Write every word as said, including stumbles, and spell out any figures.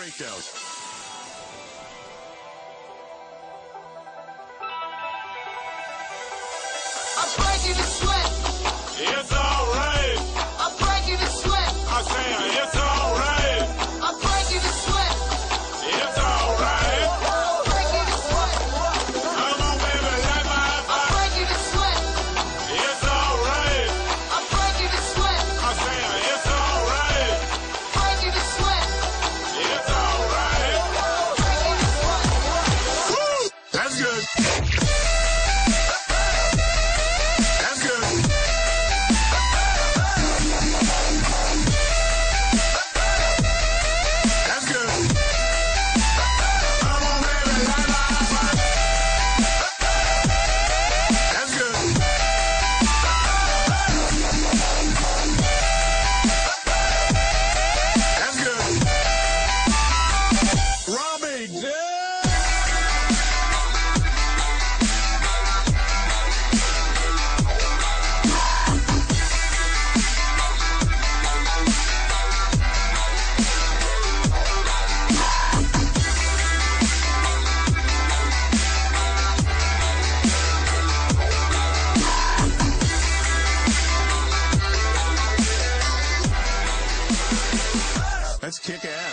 breakdown. I'm breaking the sweat. It's alright. I'm breaking the sweat. I say it's alright. I'm breaking the sweat. It's alright. I'm breaking the sweat. Come on, baby, light my I'm fire. breaking the sweat. It's alright. I'm breaking the sweat. I say it's alright. Breaking the sweat. It's alright. Breaking the sweat. Woo! That's good. That's good. That's good. Come on, baby, light my fire. That's good. That's good. Robbie, yeah. Let's kick ass.